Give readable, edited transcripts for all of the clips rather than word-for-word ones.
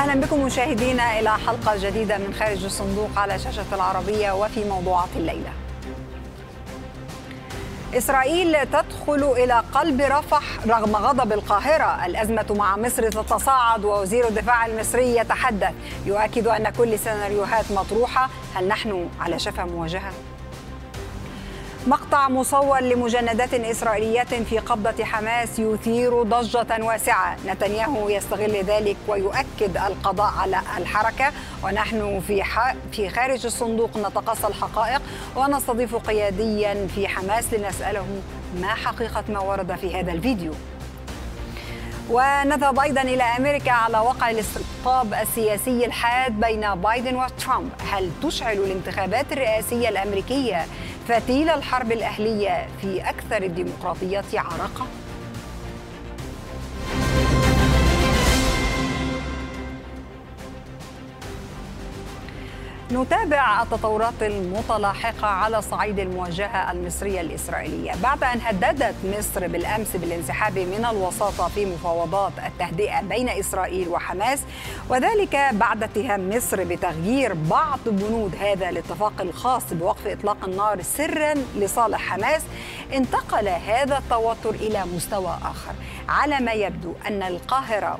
أهلا بكم مشاهدينا إلى حلقة جديدة من خارج الصندوق على شاشة العربية. وفي موضوعات الليلة: إسرائيل تدخل إلى قلب رفح رغم غضب القاهرة، الأزمة مع مصر تتصاعد ووزير الدفاع المصري يتحدث يؤكد أن كل السيناريوهات مطروحة، هل نحن على شفا مواجهة؟ مقطع مصور لمجندات إسرائيليات في قبضة حماس يثير ضجة واسعة، نتنياهو يستغل ذلك ويؤكد القضاء على الحركة. ونحن في خارج الصندوق نتقصى الحقائق ونستضيف قياديا في حماس لنسأله ما حقيقة ما ورد في هذا الفيديو. ونذهب أيضا إلى أمريكا على وقع الاستقطاب السياسي الحاد بين بايدن وترامب، هل تشعل الانتخابات الرئاسية الأمريكية فتيل الحرب الأهلية في أكثر الديمقراطيات عراقة؟ نتابع التطورات المتلاحقة على صعيد المواجهة المصرية الإسرائيلية بعد أن هددت مصر بالأمس بالانسحاب من الوساطة في مفاوضات التهدئة بين إسرائيل وحماس، وذلك بعد اتهام مصر بتغيير بعض بنود هذا الاتفاق الخاص بوقف إطلاق النار سرا لصالح حماس. انتقل هذا التوتر إلى مستوى آخر، على ما يبدو أن القاهرة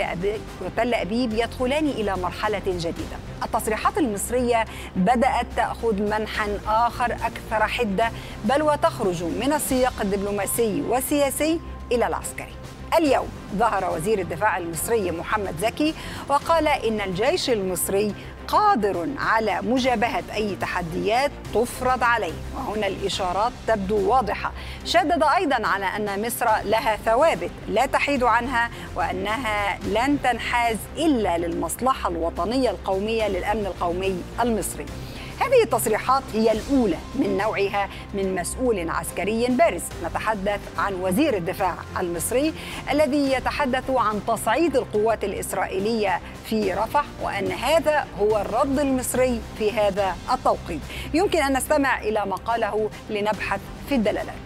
وتل أبيب يدخلان إلى مرحلة جديدة. التصريحات المصرية بدأت تأخذ منحا آخر أكثر حدة، بل وتخرج من السياق الدبلوماسي والسياسي إلى العسكري. اليوم ظهر وزير الدفاع المصري محمد زكي وقال إن الجيش المصري قادر على مجابهة أي تحديات تفرض عليه، وهنا الإشارات تبدو واضحة. شدد أيضا على أن مصر لها ثوابت لا تحيد عنها، وأنها لن تنحاز إلا للمصلحة الوطنية القومية للأمن القومي المصري. هذه التصريحات هي الأولى من نوعها من مسؤول عسكري بارز. نتحدث عن وزير الدفاع المصري الذي يتحدث عن تصعيد القوات الإسرائيلية في رفح، وأن هذا هو الرد المصري في هذا التوقيت. يمكن أن نستمع إلى ما قاله لنبحث في الدلالات.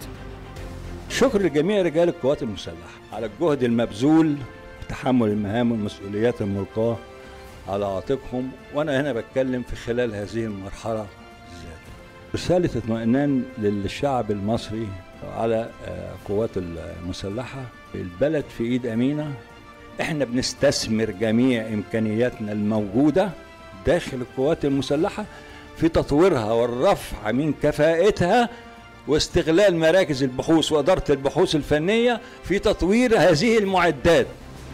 شكر لجميع رجال القوات المسلحة على الجهد المبذول وتحمل المهام والمسؤوليات الملقاة على عاتقهم، وأنا هنا بتكلم في خلال هذه المرحلة بالذات. رسالة اطمئنان للشعب المصري على قوات المسلحة. البلد في إيد أمينة، إحنا بنستثمر جميع إمكانياتنا الموجودة داخل القوات المسلحة في تطويرها والرفع من كفاءتها واستغلال مراكز البحوث وإدارة البحوث الفنية في تطوير هذه المعدات.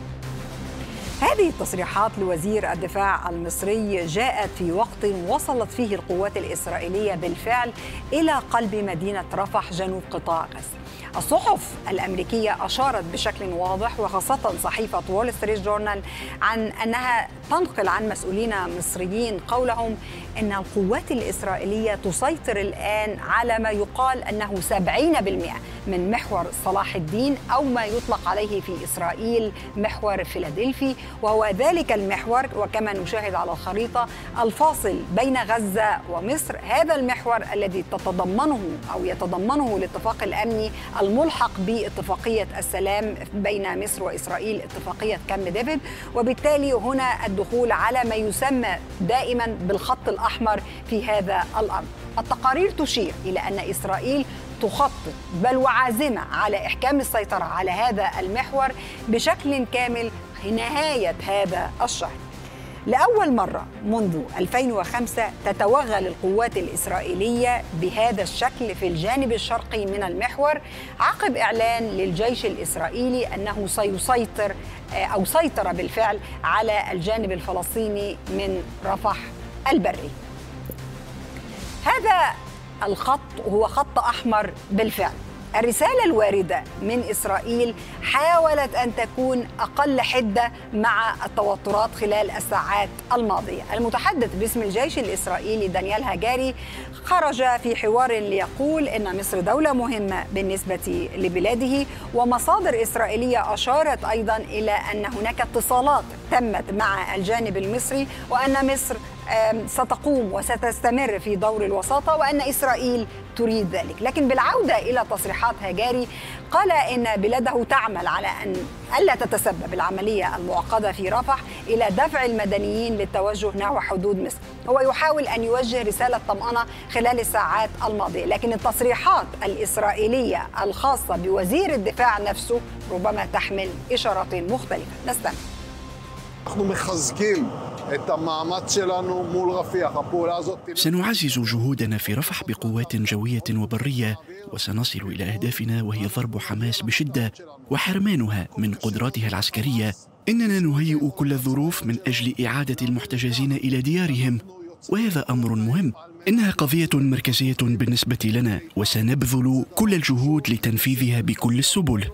هذه التصريحات لوزير الدفاع المصري جاءت في وقت وصلت فيه القوات الإسرائيلية بالفعل إلى قلب مدينة رفح جنوب قطاع غزة. الصحف الأمريكية أشارت بشكل واضح، وخاصة صحيفة وول ستريت جورنال، عن أنها تنقل عن مسؤولين مصريين قولهم أن القوات الإسرائيلية تسيطر الآن على ما يقال أنه 70% من محور صلاح الدين، أو ما يطلق عليه في إسرائيل محور فيلادلفي، وهو ذلك المحور وكما نشاهد على الخريطة الفاصل بين غزة ومصر. هذا المحور الذي يتضمنه الاتفاق الأمني الملحق باتفاقية السلام بين مصر وإسرائيل، اتفاقية كامب ديفيد، وبالتالي هنا الدخول على ما يسمى دائما بالخط الأحمر في هذا الأمر. التقارير تشير إلى أن إسرائيل تخطط بل وعازمة على إحكام السيطرة على هذا المحور بشكل كامل نهاية هذا الشهر. لأول مرة منذ 2005 تتوغل القوات الإسرائيلية بهذا الشكل في الجانب الشرقي من المحور، عقب إعلان للجيش الإسرائيلي أنه سيسيطر أو سيطر بالفعل على الجانب الفلسطيني من رفح البري. هذا الخط هو خط أحمر بالفعل. الرسالة الواردة من إسرائيل حاولت أن تكون أقل حدة مع التوترات خلال الساعات الماضية. المتحدث باسم الجيش الإسرائيلي دانيال هاجاري خرج في حوار ليقول إن مصر دولة مهمة بالنسبة لبلاده، ومصادر إسرائيلية أشارت أيضا إلى أن هناك اتصالات تمت مع الجانب المصري، وأن مصر ستقوم وستستمر في دور الوساطة، وأن إسرائيل تريد ذلك. لكن بالعودة إلى تصريحات هجاري، قال إن بلاده تعمل على أن ألا تتسبب العملية المعقدة في رفح إلى دفع المدنيين للتوجه نحو حدود مصر. هو يحاول أن يوجه رسالة طمأنة خلال الساعات الماضية، لكن التصريحات الإسرائيلية الخاصة بوزير الدفاع نفسه ربما تحمل إشارات مختلفة. نستمع. سنعزز جهودنا في رفح بقوات جوية وبرية، وسنصل إلى أهدافنا، وهي ضرب حماس بشدة وحرمانها من قدراتها العسكرية. إننا نهيئ كل الظروف من أجل إعادة المحتجزين إلى ديارهم، وهذا أمر مهم. إنها قضية مركزية بالنسبة لنا، وسنبذل كل الجهود لتنفيذها بكل السبل.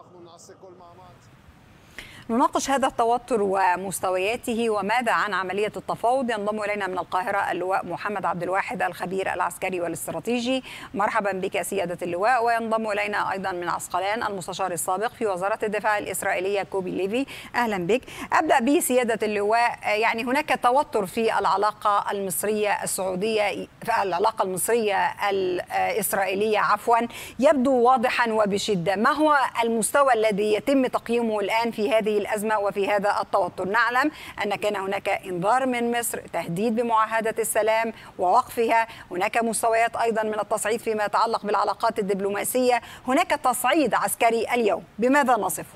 نناقش هذا التوتر ومستوياته وماذا عن عملية التفاوض. ينضم إلينا من القاهرة اللواء محمد عبد الواحد الخبير العسكري والاستراتيجي. مرحبا بك سيادة اللواء. وينضم إلينا أيضا من عسقلان المستشار السابق في وزارة الدفاع الإسرائيلية كوبي ليفي. أهلا بك. أبدأ بسيادة اللواء، يعني هناك توتر في العلاقة المصرية السعودية، في العلاقة المصرية الإسرائيلية يبدو واضحا وبشدة. ما هو المستوى الذي يتم تقييمه الآن في هذه الأزمة وفي هذا التوتر؟ نعلم أن كان هناك إنذار من مصر، تهديد بمعاهدة السلام ووقفها، هناك مستويات أيضا من التصعيد فيما يتعلق بالعلاقات الدبلوماسية، هناك تصعيد عسكري اليوم، بماذا نصفه؟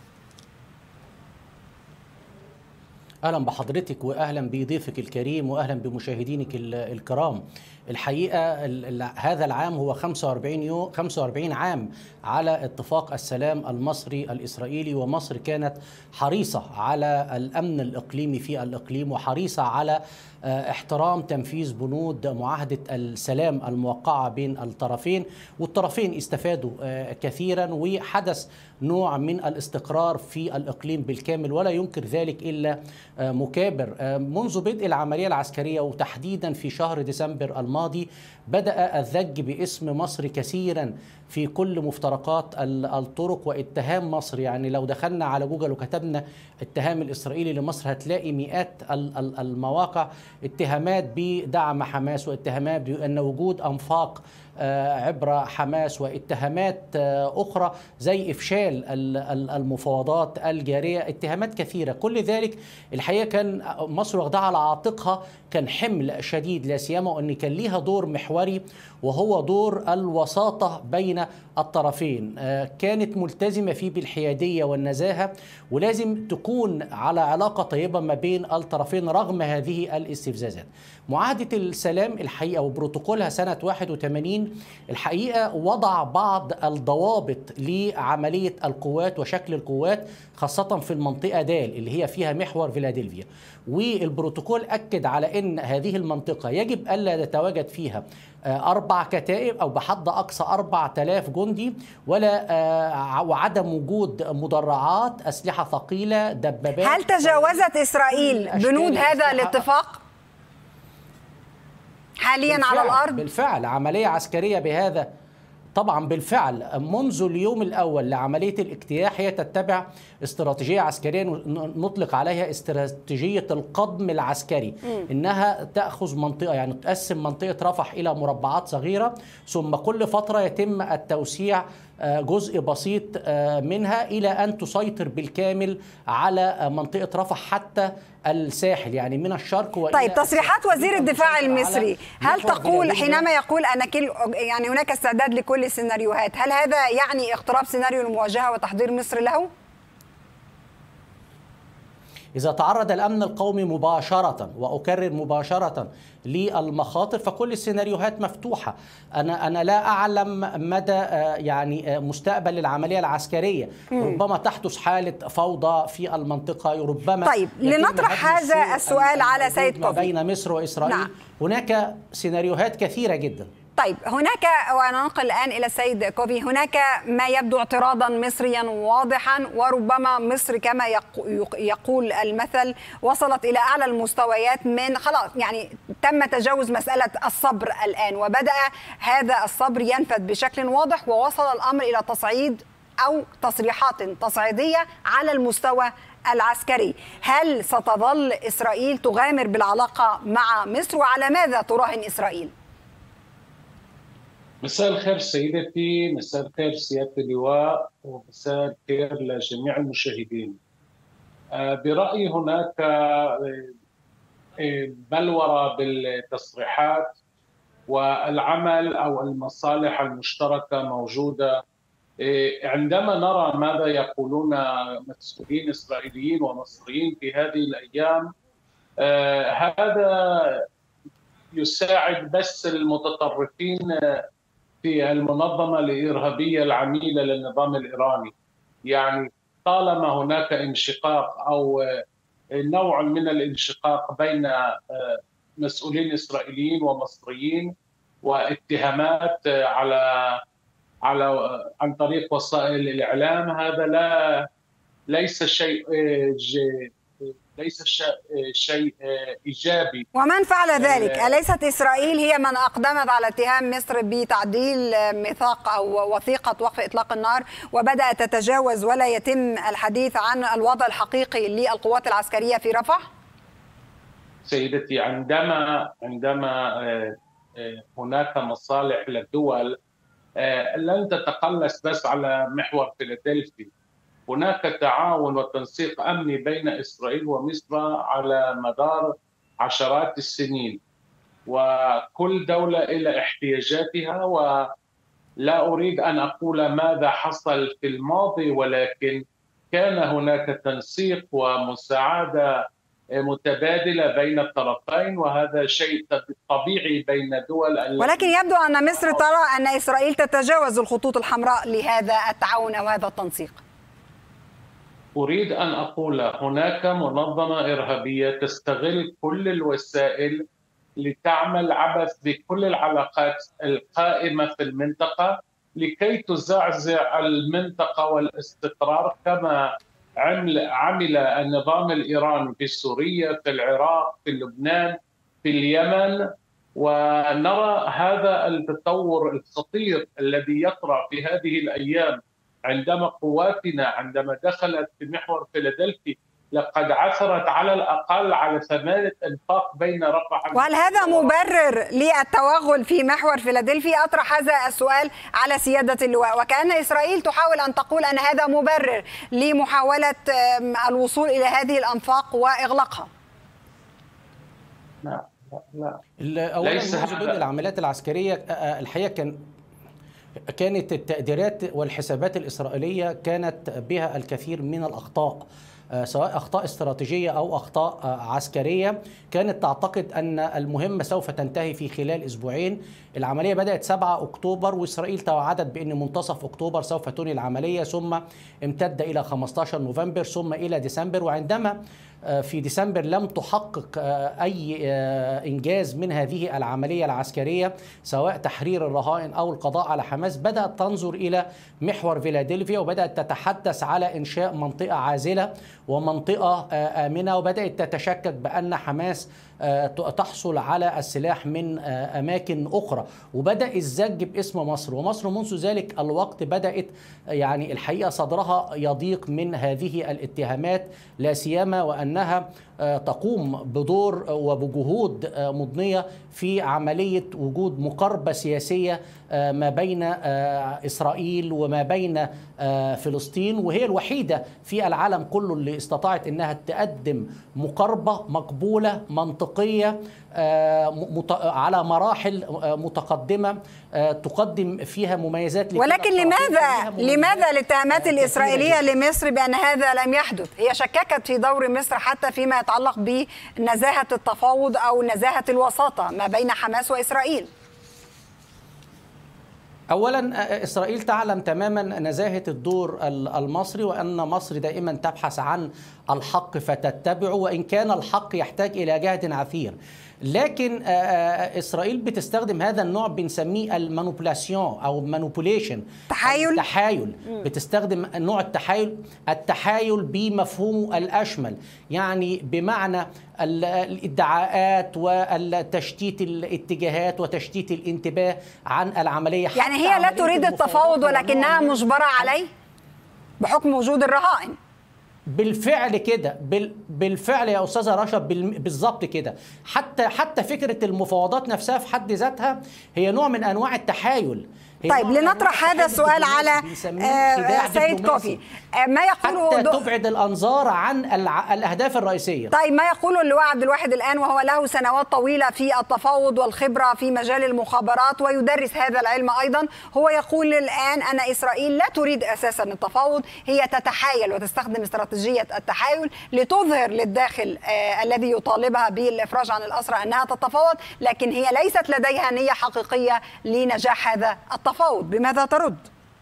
أهلا بحضرتك وأهلا بضيفك الكريم وأهلا بمشاهدينك الكرام. الحقيقة هذا العام هو 45 عام على اتفاق السلام المصري الإسرائيلي، ومصر كانت حريصة على الأمن الإقليمي في الإقليم، وحريصة على احترام تنفيذ بنود معاهدة السلام الموقعة بين الطرفين، والطرفين استفادوا كثيرا، وحدث نوع من الاستقرار في الإقليم بالكامل، ولا ينكر ذلك إلا مكابر. منذ بدء العملية العسكرية وتحديدا في شهر ديسمبر الماضي بدأ الذج باسم مصر كثيرا في كل مفترقات الطرق واتهام مصر. يعني لو دخلنا على جوجل وكتبنا اتهام الإسرائيلي لمصر هتلاقي مئات المواقع اتهامات بدعم حماس، واتهامات بأن وجود أنفاق عبر حماس، واتهامات أخرى زي إفشال المفاوضات الجارية، اتهامات كثيرة. كل ذلك الحقيقة كان مصر واخدها على عاتقها، كان حمل شديد، لا سيما أن كان ليها دور محوري وهو دور الوساطة بين الطرفين. كانت ملتزمة فيه بالحيادية والنزاهة، ولازم تكون على علاقة طيبة ما بين الطرفين رغم هذه الاستفزازات. معاهدة السلام الحقيقة وبروتوكولها سنة 81 الحقيقة وضع بعض الضوابط لعملية القوات وشكل القوات، خاصة في المنطقة دال اللي هي فيها محور فيلادلفيا. والبروتوكول أكد على أن هذه المنطقة يجب ألا يتواجد فيها 4 كتائب أو بحد أقصى 4000 جندي، وعدم وجود مدرعات، أسلحة ثقيلة، دبابات. هل تجاوزت إسرائيل بنود هذا الاتفاق حاليا على الأرض؟ بالفعل عملية عسكرية بهذا طبعا بالفعل منذ اليوم الأول لعملية الاجتياح هي تتبع استراتيجية عسكرية نطلق عليها استراتيجية القضم العسكري. إنها تأخذ منطقة، يعني تقسم منطقة رفح إلى مربعات صغيرة، ثم كل فترة يتم التوسيع جزء بسيط منها إلى أن تسيطر بالكامل على منطقة رفح حتى الساحل، يعني من الشرق وإلى. طيب، تصريحات وزير الدفاع المصري هل تقول حينما يقول أن يعني هناك استعداد لكل السيناريوهات، هل هذا يعني اقتراب سيناريو المواجهة وتحضير مصر له؟ إذا تعرض الأمن القومي مباشرة، وأكرر مباشرة، للمخاطر فكل السيناريوهات مفتوحة. أنا لا أعلم مدى يعني مستقبل العملية العسكرية. ربما تحدث حالة فوضى في المنطقة، ربما. طيب، لنطرح هذا السؤال على سيد كوفي. بين مصر وإسرائيل. نعم. هناك سيناريوهات كثيرة جدا. طيب، هناك، وننقل الآن إلى السيد كوفي، هناك ما يبدو اعتراضا مصريا واضحا، وربما مصر كما يقول المثل وصلت إلى أعلى المستويات من خلاص، يعني تم تجاوز مسألة الصبر الآن، وبدأ هذا الصبر ينفذ بشكل واضح، ووصل الأمر إلى تصعيد أو تصريحات تصعيدية على المستوى العسكري. هل ستظل إسرائيل تغامر بالعلاقة مع مصر، وعلى ماذا تراهن إسرائيل؟ مساء الخير سيدتي، مساء الخير سيادة اللواء، ومساء الخير لجميع المشاهدين. برأيي هناك بلورة بالتصريحات، والعمل أو المصالح المشتركة موجودة. عندما نرى ماذا يقولون مسؤولين إسرائيليين ومصريين في هذه الأيام، هذا يساعد بس المتطرفين في المنظمة الإرهابية العميلة للنظام الإيراني. يعني طالما هناك انشقاق أو نوع من الانشقاق بين مسؤولين إسرائيليين ومصريين، واتهامات عن طريق وسائل الإعلام، هذا ليس شيء إيجابي. ومن فعل ذلك؟ أليست إسرائيل هي من أقدمت على اتهام مصر بتعديل ميثاق أو وثيقة وقف إطلاق النار، وبدأت تتجاوز ولا يتم الحديث عن الوضع الحقيقي للقوات العسكرية في رفح؟ سيدتي، عندما هناك مصالح للدول لن تتقلص بس على محور فيلادلفي. هناك تعاون وتنسيق أمني بين إسرائيل ومصر على مدار عشرات السنين، وكل دولة إلى احتياجاتها. ولا أريد أن أقول ماذا حصل في الماضي، ولكن كان هناك تنسيق ومساعدة متبادلة بين الطرفين، وهذا شيء طبيعي بين دول. ولكن يبدو أن مصر ترى أن إسرائيل تتجاوز الخطوط الحمراء لهذا التعاون أو هذا التنسيق. أريد أن أقول هناك منظمة إرهابية تستغل كل الوسائل لتعمل عبث بكل العلاقات القائمة في المنطقة لكي تزعزع المنطقة والاستقرار، كما عمل النظام الإيراني في سوريا، في العراق، في لبنان، في اليمن. ونرى هذا التطور الخطير الذي يطرأ في هذه الأيام عندما قواتنا عندما دخلت في محور فيلادلفي لقد عثرت على الأقل على 8 أنفاق بين رفح. وهل هذا مبرر للتوغل في محور فيلادلفي؟ أطرح هذا السؤال على سيادة اللواء، وكأن إسرائيل تحاول أن تقول أن هذا مبرر لمحاولة الوصول إلى هذه الأنفاق وإغلاقها. لا. أولا منذ بدء العمليات العسكرية الحقيقة كانت التقديرات والحسابات الإسرائيلية كانت بها الكثير من الأخطاء، سواء أخطاء استراتيجية أو أخطاء عسكرية. كانت تعتقد أن المهمة سوف تنتهي في خلال أسبوعين. العملية بدأت 7 أكتوبر، وإسرائيل توعدت بأن منتصف أكتوبر سوف تنهي العملية، ثم امتد إلى 15 نوفمبر ثم إلى ديسمبر. وعندما في ديسمبر لم تحقق أي إنجاز من هذه العملية العسكرية، سواء تحرير الرهائن أو القضاء على حماس، بدأت تنظر إلى محور فيلادلفيا وبدأت تتحدث على إنشاء منطقة عازلة ومنطقة آمنة، وبدأت تتشكك بأن حماس تحصل على السلاح من أماكن أخرى، وبدأ الزج باسم مصر. ومصر منذ ذلك الوقت بدأت يعني الحقيقة صدرها يضيق من هذه الاتهامات، لا سيما وأنها تقوم بدور وبجهود مضنية في عملية وجود مقاربة سياسية ما بين إسرائيل وما بين فلسطين، وهي الوحيدة في العالم كله اللي استطاعت أنها تقدم مقاربة مقبولة منطقية على مراحل متقدمة تقدم فيها مميزات. ولكن لماذا الاتهامات الإسرائيلية لمصر بأن هذا لم يحدث؟ هي شككت في دور مصر حتى فيما يتعلق بنزاهة التفاوض أو نزاهة الوساطة ما بين حماس وإسرائيل. أولا إسرائيل تعلم تماما نزاهة الدور المصري، وأن مصر دائما تبحث عن الحق فتتبعه، وإن كان الحق يحتاج إلى جهد عثير. لكن إسرائيل بتستخدم هذا النوع بنسميه المانوبولاسيون أو مانوبوليشن، التحايل. بتستخدم نوع التحايل بمفهومه الأشمل، يعني بمعنى الادعاءات وتشتيت الاتجاهات وتشتيت الانتباه عن العملية. يعني هي لا تريد التفاوض ولكنها مجبرة عليه؟ بحكم وجود الرهائن. بالفعل كده، بالفعل يا استاذه رشا، بالظبط كده. حتى فكره المفاوضات نفسها في حد ذاتها هي نوع من انواع التحايل. طيب لنطرح هذا السؤال على سيد كوفي. ما يقوله حتى تبعد الانظار عن الاهداف الرئيسيه. طيب ما يقوله اللواء عبد الواحد الان، وهو له سنوات طويله في التفاوض والخبره في مجال المخابرات ويدرس هذا العلم ايضا، هو يقول الان ان اسرائيل لا تريد اساسا التفاوض، هي تتحايل وتستخدم استراتيجيه التحايل لتظهر للداخل الذي يطالبها بالافراج عن الاسرى انها تتفاوض، لكن هي ليست لديها نيه حقيقيه لنجاح هذا التفاوض. بماذا ترد؟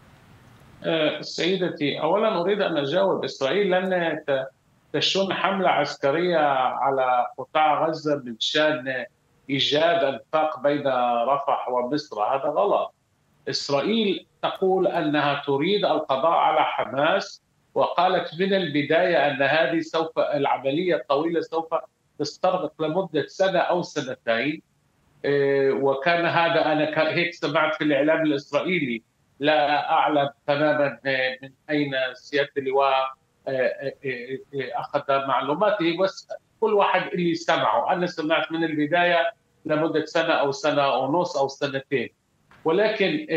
سيدتي، أولا أريد أن أجاوب. إسرائيل لن تشن حملة عسكرية على قطاع غزة من شأن إيجاد أنفاق بين رفح ومصر، هذا غلط. إسرائيل تقول أنها تريد القضاء على حماس، وقالت من البداية أن هذه العملية الطويلة سوف تستغرق لمدة سنة أو سنتين، وكان هذا أنا هيك سمعت في الإعلام الإسرائيلي، لا أعلم تماما من أين سيادة اللواء أخذ معلوماته، بس كل واحد اللي سمعه. أنا سمعت من البداية لمدة سنة أو سنة ونص أو سنتين. ولكن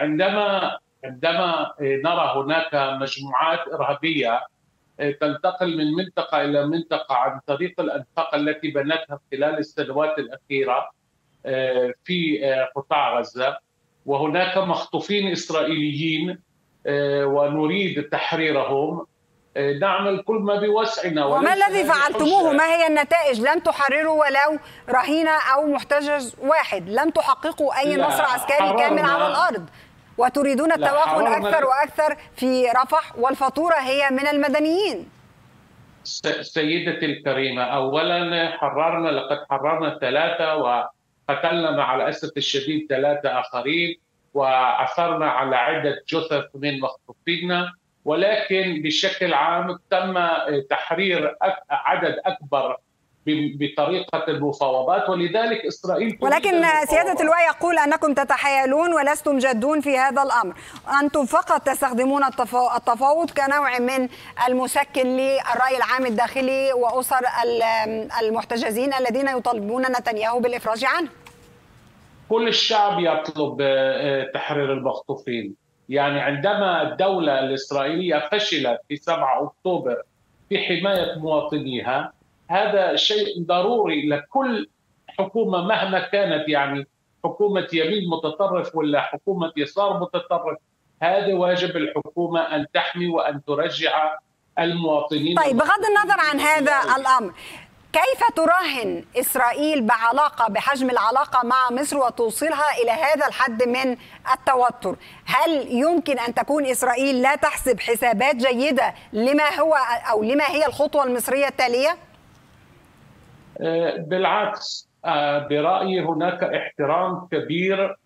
عندما نرى هناك مجموعات إرهابية تنتقل من منطقة إلى منطقة عن طريق الأنفاق التي بنتها خلال السنوات الأخيرة في قطاع غزة، وهناك مخطوفين إسرائيليين ونريد تحريرهم، نعمل كل ما بوسعنا. وما الذي فعلتموه؟ ما هي النتائج؟ لم تحرروا ولو رهينة أو محتجز واحد، لم تحققوا أي نصر عسكري كامل على الأرض، وتريدون التوغل أكثر وأكثر في رفح، والفاتورة هي من المدنيين. سيدتي الكريمة، أولا لقد حررنا 3 وقتلنا مع الأسف الشديد 3 آخرين، وعثرنا على عدة جثث من مخطوفينا، ولكن بشكل عام تم تحرير عدد أكبر بطريقة المفاوضات، ولذلك إسرائيل. ولكن سيادة اللواء يقول أنكم تتحايلون ولستم جادون في هذا الأمر، أنتم فقط تستخدمون التفاوض كنوع من المسكن للرأي العام الداخلي وأسر المحتجزين الذين يطالبون نتنياهو بالإفراج عنه. كل الشعب يطلب تحرير المخطوفين. يعني عندما الدولة الإسرائيلية فشلت في 7 أكتوبر في حماية مواطنيها، هذا شيء ضروري لكل حكومة مهما كانت، يعني حكومة يمين متطرف ولا حكومة يسار متطرف، هذا واجب الحكومة أن تحمي وأن ترجع المواطنين. طيب بغض النظر عن هذا الأمر، كيف تراهن إسرائيل بحجم العلاقة مع مصر وتوصلها إلى هذا الحد من التوتر؟ هل يمكن أن تكون إسرائيل لا تحسب حسابات جيدة لما هو أو لما هي الخطوة المصرية التالية؟ بالعكس، برأيي هناك احترام كبير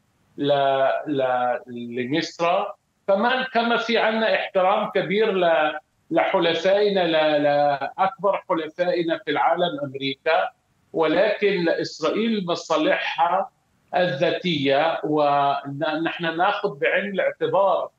لمصر، كما في عندنا احترام كبير لحلفائنا، لأكبر حلفائنا في العالم أمريكا، ولكن إسرائيل مصالحها الذاتية، ونحن نأخذ بعين الاعتبار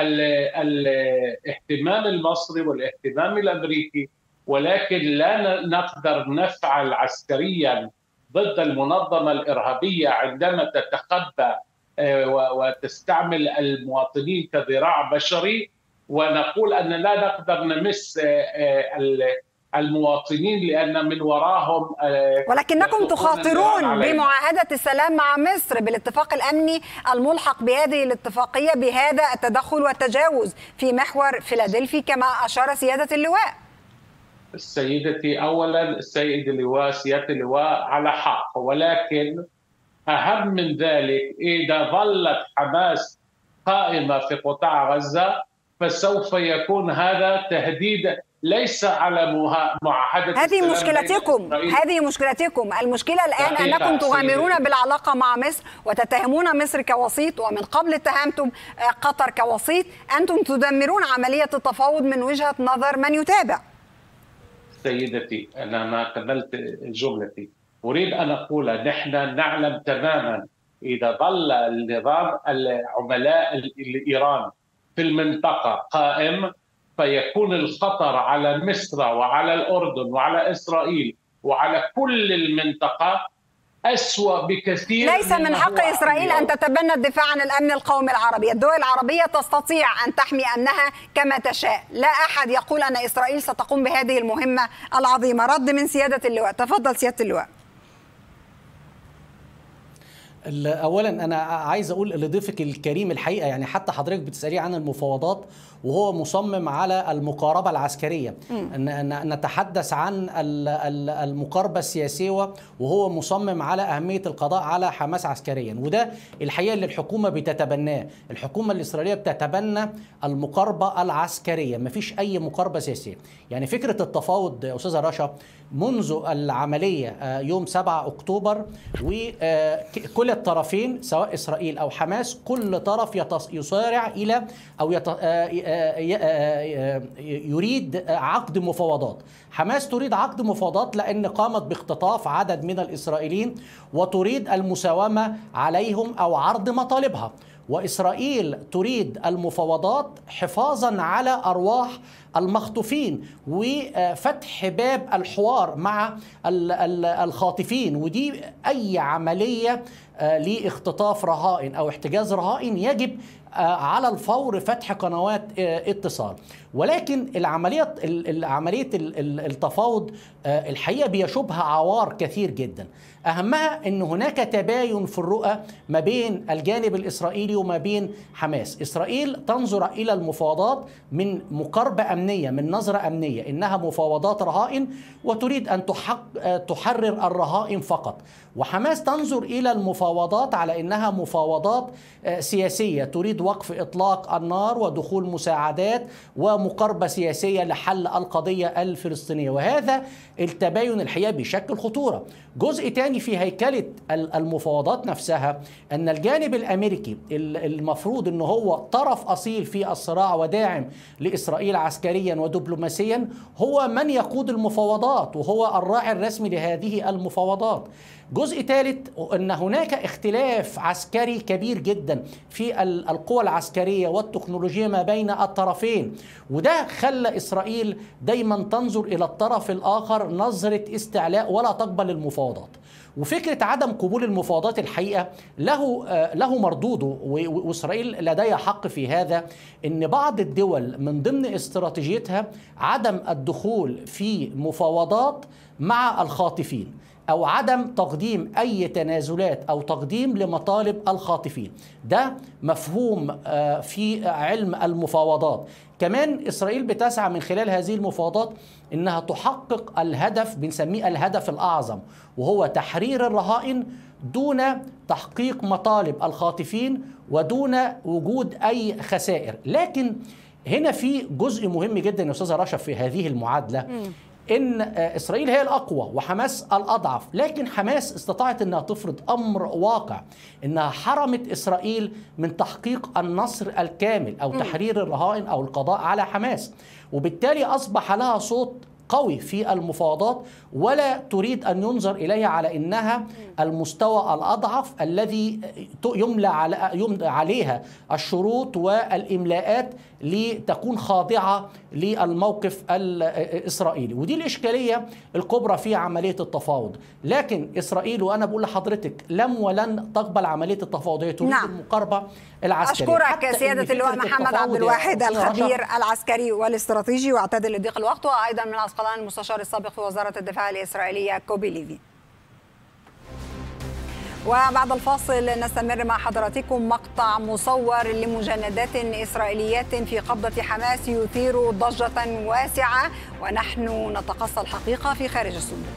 الاهتمام المصري والاهتمام الأمريكي، ولكن لا نقدر نفعل عسكريا ضد المنظمة الإرهابية عندما تتخبى وتستعمل المواطنين كذراع بشري، ونقول أن لا نقدر نمس المواطنين لأن من وراهم. ولكنكم تخاطرون بمعاهدة السلام مع مصر بالاتفاق الأمني الملحق بهذه الاتفاقية بهذا التدخل والتجاوز في محور فيلادلفي كما أشار سيادة اللواء. سيدتي، أولا السيد اللواء سيادة اللواء على حق، ولكن أهم من ذلك إذا ظلت حماس قائمة في قطاع غزة فسوف يكون هذا تهديد ليس على معاهدة هذه مشكلتكم. المشكلة الآن أنكم تغامرون بالعلاقة مع مصر وتتهمون مصر كوسيط، ومن قبل اتهمتم قطر كوسيط. أنتم تدمرون عملية التفاوض من وجهة نظر من يتابع. سيدتي، أنا ما كملت جملتي. أريد أن أقول نحن نعلم تماما إذا ظل النظام العملاء الإيراني في المنطقة قائم فيكون الخطر على مصر وعلى الأردن وعلى إسرائيل وعلى كل المنطقة أسوأ بكثير. ليس من حق إسرائيل أن تتبنى الدفاع عن الأمن القومي العربي. الدول العربية تستطيع أن تحمي أمنها كما تشاء. لا أحد يقول أن إسرائيل ستقوم بهذه المهمة العظيمة. رد من سيادة اللواء. تفضل سيادة اللواء. اولا انا عايز اقول لضيفك الكريم الحقيقه، يعني حتى حضرتك بتساليه عن المفاوضات وهو مصمم على المقاربه العسكريه، ان نتحدث عن المقاربه السياسيه وهو مصمم على اهميه القضاء على حماس عسكريا، وده الحقيقه اللي الحكومه بتتبناه. الحكومه الاسرائيليه بتتبنى المقاربه العسكريه، مفيش اي مقاربه سياسيه. يعني فكره التفاوض استاذه رشا منذ العمليه يوم 7 اكتوبر، وكل الطرفين سواء اسرائيل او حماس كل طرف يسارع الى او يريد عقد مفاوضات. حماس تريد عقد مفاوضات لأن قامت باختطاف عدد من الإسرائيليين وتريد المساومة عليهم أو عرض مطالبها، وإسرائيل تريد المفاوضات حفاظا على أرواح المخطوفين وفتح باب الحوار مع الخاطفين. ودي أي عملية لاختطاف رهائن أو احتجاز رهائن يجب على الفور فتح قنوات اتصال. ولكن عملية التفاوض الحقيقة بيشوبها عوار كثير جدا، أهمها أن هناك تباين في الرؤى ما بين الجانب الإسرائيلي وما بين حماس. إسرائيل تنظر إلى المفاوضات من مقاربة أمنية، من نظرة أمنية، إنها مفاوضات رهائن وتريد أن تحرر الرهائن فقط، وحماس تنظر إلى المفاوضات على إنها مفاوضات سياسية، تريد وقف إطلاق النار ودخول مساعدات ومقاربة سياسية لحل القضية الفلسطينية. وهذا التباين الحقيقة بيشكل خطورة. جزء تاني في هيكلة المفاوضات نفسها أن الجانب الأمريكي المفروض أنه هو طرف أصيل في الصراع وداعم لإسرائيل عسكريا ودبلوماسيا، هو من يقود المفاوضات وهو الراعي الرسمي لهذه المفاوضات. جزء ثالث أن هناك اختلاف عسكري كبير جدا في القوى العسكرية والتكنولوجيا ما بين الطرفين، وده خلى إسرائيل دايما تنظر إلى الطرف الآخر نظرة استعلاء ولا تقبل المفاوضات. وفكرة عدم قبول المفاوضات الحقيقة له مردوده، وإسرائيل لديها حق في هذا، إن بعض الدول من ضمن استراتيجيتها عدم الدخول في مفاوضات مع الخاطفين أو عدم تقديم أي تنازلات أو تقديم لمطالب الخاطفين. ده مفهوم في علم المفاوضات. كمان إسرائيل بتسعى من خلال هذه المفاوضات إنها تحقق الهدف بنسميه الهدف الأعظم، وهو تحرير الرهائن دون تحقيق مطالب الخاطفين ودون وجود أي خسائر. لكن هنا في جزء مهم جدا يا أستاذة رشا في هذه المعادلة، إن إسرائيل هي الأقوى وحماس الأضعف، لكن حماس استطاعت أنها تفرض أمر واقع، أنها حرمت إسرائيل من تحقيق النصر الكامل أو تحرير الرهائن أو القضاء على حماس، وبالتالي أصبح لها صوت قوي في المفاوضات ولا تريد أن ينظر إليها على إنها المستوى الأضعف الذي يملى عليها الشروط والإملاءات لتكون خاضعة للموقف الإسرائيلي. ودي الإشكالية الكبرى في عملية التفاوض. لكن إسرائيل، وأنا بقول لحضرتك، لم ولن تقبل عملية التفاوض، هي تريد المقاربة العسكرية. أشكرك سيادة اللواء محمد عبد الواحد الخبير العسكري والاستراتيجي، واعتذر لضيق الوقت، وأيضا من العسقلان المستشار السابق في وزارة الدفاع الإسرائيلية كوبي ليفي. وبعد الفاصل نستمر مع حضراتكم مقطع مصور لمجندات إسرائيليات في قبضة حماس يثير ضجة واسعة، ونحن نتقصى الحقيقة في خارج الصندوق.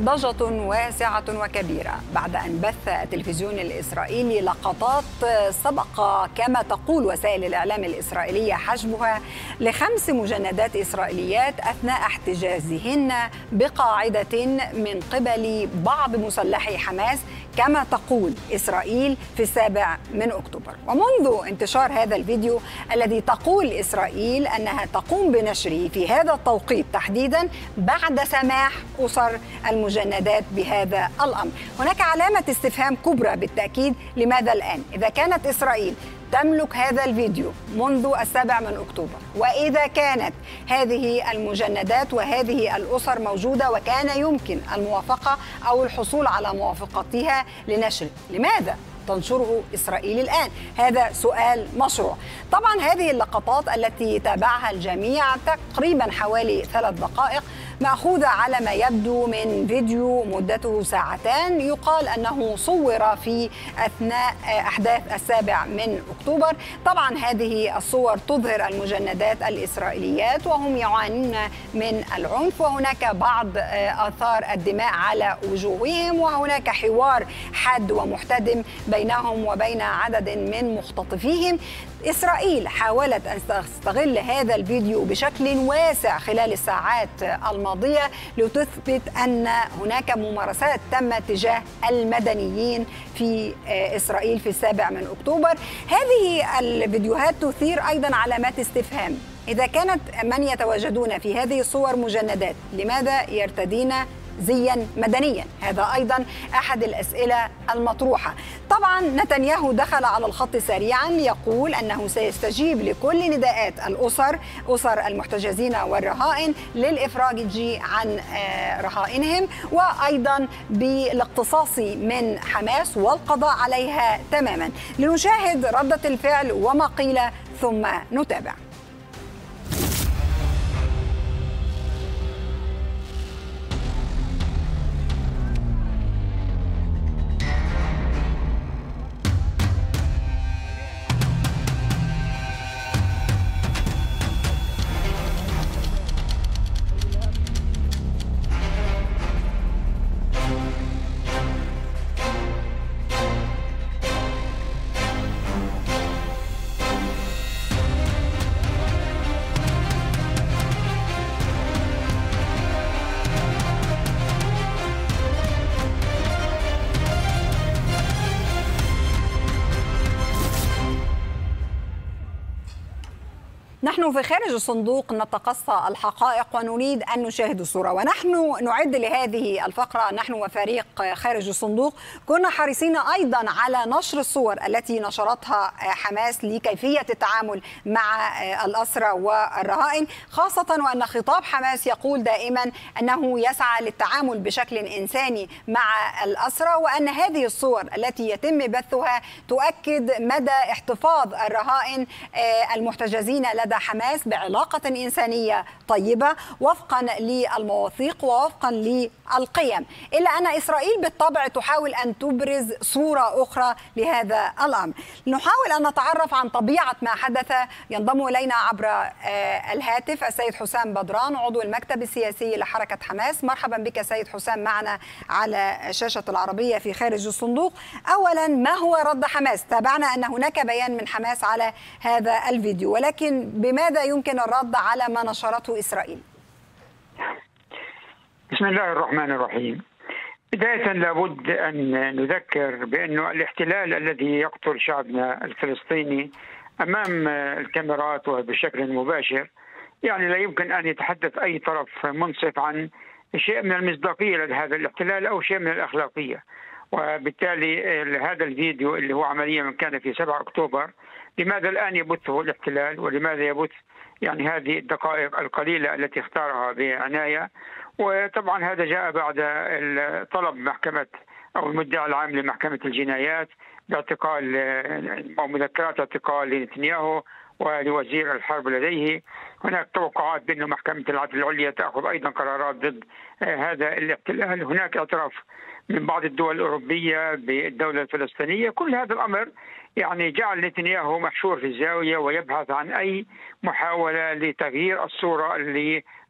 ضجة واسعة وكبيرة بعد أن بث التلفزيون الإسرائيلي لقطات سبق كما تقول وسائل الإعلام الإسرائيلية حجبها ل5 مجندات إسرائيليات أثناء احتجازهن بقاعدة من قبل بعض مسلحي حماس كما تقول إسرائيل في 7 أكتوبر. ومنذ انتشار هذا الفيديو الذي تقول إسرائيل أنها تقوم بنشره في هذا التوقيت تحديدا بعد سماح أسر المجندات بهذا الأمر، هناك علامة استفهام كبرى بالتأكيد. لماذا الآن؟ إذا كانت إسرائيل تملك هذا الفيديو منذ 7 أكتوبر، وإذا كانت هذه المجندات وهذه الأسر موجودة وكان يمكن الموافقة أو الحصول على موافقتها لنشره، لماذا تنشره إسرائيل الآن؟ هذا سؤال مشروع. طبعا هذه اللقطات التي تابعها الجميع تقريبا حوالي 3 دقائق مأخوذة على ما يبدو من فيديو مدته 2 ساعات، يقال أنه صور في أثناء أحداث 7 أكتوبر. طبعا هذه الصور تظهر المجندات الإسرائيليات وهم يعانون من العنف، وهناك بعض آثار الدماء على وجوههم، وهناك حوار حاد ومحتدم بينهم وبين عدد من مختطفيهم. إسرائيل حاولت أن تستغل هذا الفيديو بشكل واسع خلال الساعات الماضية لتثبت أن هناك ممارسات تم تجاه المدنيين في إسرائيل في 7 أكتوبر. هذه الفيديوهات تثير أيضا علامات استفهام. إذا كانت من يتواجدون في هذه الصور مجندات، لماذا يرتدين زيا مدنيا؟ هذا أيضا أحد الأسئلة المطروحة. طبعا نتنياهو دخل على الخط سريعا يقول أنه سيستجيب لكل نداءات أسر المحتجزين والرهائن للإفراج عن رهائنهم، وأيضا بالاقتصاص من حماس والقضاء عليها تماما. لنشاهد ردة الفعل وما قيل ثم نتابع. نحن في خارج الصندوق نتقصى الحقائق ونريد أن نشاهد الصورة، ونحن نعد لهذه الفقرة نحن وفريق خارج الصندوق كنا حريصين أيضا على نشر الصور التي نشرتها حماس لكيفية التعامل مع الأسرى والرهائن، خاصة وأن خطاب حماس يقول دائما أنه يسعى للتعامل بشكل إنساني مع الأسرى، وأن هذه الصور التي يتم بثها تؤكد مدى احتفاظ الرهائن المحتجزين لدى حماس بعلاقة إنسانية طيبة وفقا للمواثيق ووفقا للقيم، إلا أن إسرائيل بالطبع تحاول أن تبرز صورة أخرى لهذا الأمر. نحاول أن نتعرف عن طبيعة ما حدث. ينضم إلينا عبر الهاتف السيد حسام بدران عضو المكتب السياسي لحركة حماس. مرحبا بك سيد حسام معنا على شاشة العربية في خارج الصندوق. أولا، ما هو رد حماس؟ تابعنا أن هناك بيان من حماس على هذا الفيديو، ولكن بماذا يمكن الرد على ما نشرته إسرائيل؟ بسم الله الرحمن الرحيم. بداية لابد أن نذكر بأن الاحتلال الذي يقتل شعبنا الفلسطيني أمام الكاميرات وبشكل مباشر يعني لا يمكن أن يتحدث أي طرف منصف عن شيء من المصداقية لهذا الاحتلال أو شيء من الأخلاقية. وبالتالي هذا الفيديو اللي هو عمليا من كان في 7 أكتوبر، لماذا الآن يبثه الاحتلال ولماذا يبث يعني هذه الدقائق القليلة التي اختارها بعناية؟ وطبعا هذا جاء بعد طلب محكمة أو المدعي العام لمحكمة الجنايات باعتقال أو مذكرات اعتقال لنتنياهو ولوزير الحرب لديه. هناك توقعات بأن محكمة العدل العليا تأخذ أيضا قرارات ضد هذا الاحتلال. هناك اعتراف من بعض الدول الأوروبية بالدولة الفلسطينية. كل هذا الأمر يعني جعل نتنياهو محشور في الزاوية ويبحث عن أي محاولة لتغيير الصورة اللي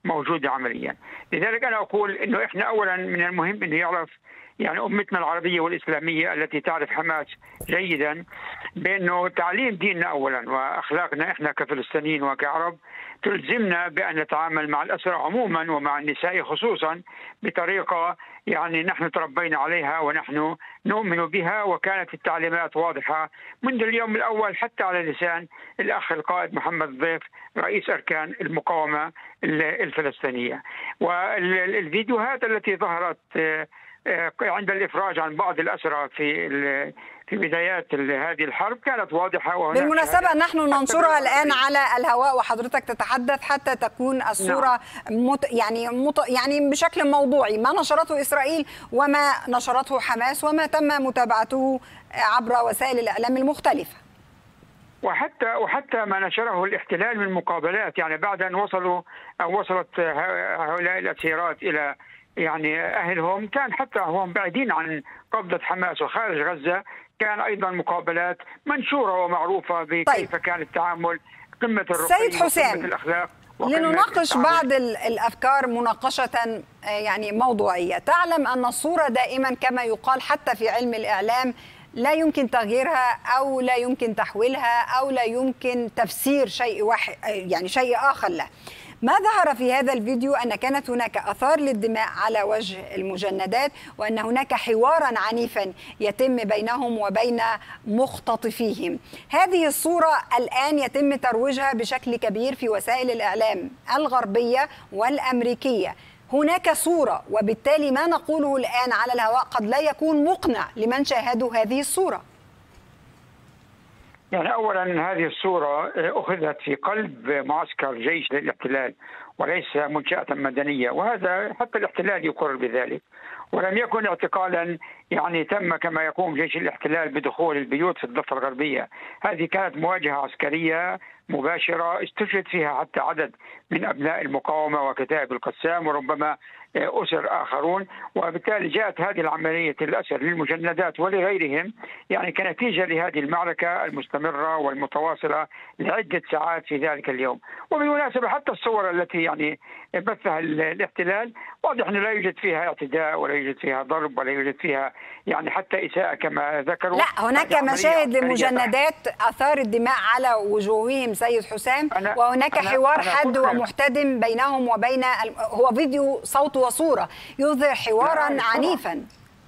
موجودة عمليا. لذلك أنا أقول أنه إحنا أولا من المهم أنه يعرف يعني أمتنا العربية والإسلامية التي تعرف حماس جيدا بأنه تعليم ديننا أولا وأخلاقنا إحنا كفلسطينيين وكعرب تلزمنا بأن نتعامل مع الأسرى عموما ومع النساء خصوصا بطريقة يعني نحن تربينا عليها ونحن نؤمن بها، وكانت التعليمات واضحة منذ اليوم الأول حتى على لسان الأخ القائد محمد الضيف رئيس أركان المقاومة الفلسطينية. والفيديوهات التي ظهرت عند الإفراج عن بعض الأسرى في بدايات هذه الحرب كانت واضحة. بالمناسبة نحن ننشرها الآن على الهواء وحضرتك تتحدث حتى تكون الصورة يعني بشكل موضوعي ما نشرته إسرائيل وما نشرته حماس وما تم متابعته عبر وسائل الإعلام المختلفة. وحتى ما نشره الاحتلال من مقابلات، يعني بعد أن وصلت هؤلاء الأسيرات إلى يعني أهلهم، كان حتى هم بعيدين عن قبضة حماس وخارج غزة كان أيضا مقابلات منشورة ومعروفة بكيف كان التعامل، قمة الرقي سيد حسام، وقمة الأخلاق لنناقش بعض الأفكار مناقشة يعني موضوعية. تعلم أن الصورة دائما كما يقال حتى في علم الإعلام لا يمكن تغييرها أو لا يمكن تحويلها أو لا يمكن تفسير شيء واحد يعني شيء آخر له. ما ظهر في هذا الفيديو أن كانت هناك آثار للدماء على وجه المجندات وأن هناك حوارا عنيفا يتم بينهم وبين مختطفيهم. هذه الصورة الآن يتم ترويجها بشكل كبير في وسائل الإعلام الغربية والأمريكية. هناك صورة، وبالتالي ما نقوله الآن على الهواء قد لا يكون مقنع لمن شاهدوا هذه الصورة. يعني أولا هذه الصورة أخذت في قلب معسكر جيش للاحتلال وليس منشأة مدنية، وهذا حتى الاحتلال يقر بذلك، ولم يكن اعتقالا يعني تم كما يقوم جيش الاحتلال بدخول البيوت في الضفة الغربية. هذه كانت مواجهة عسكرية مباشرة استشهد فيها حتى عدد من أبناء المقاومة وكتائب القسام وربما أسر آخرون، وبالتالي جاءت هذه العملية الأسر للمجندات ولغيرهم يعني كنتيجة لهذه المعركة المستمرة والمتواصلة لعدة ساعات في ذلك اليوم. وبالمناسبة حتى الصور التي يعني بثها الاحتلال واضح أنه لا يوجد فيها اعتداء ولا يوجد فيها ضرب ولا يوجد فيها يعني حتى إساءة كما ذكروا. لا، هناك مشاهد لمجندات أثار الدماء على وجوههم سيد حسام، وهناك حوار حاد ومحتدم بينهم وبين هو فيديو صوت وصورة يظهر حوارا عنيفا.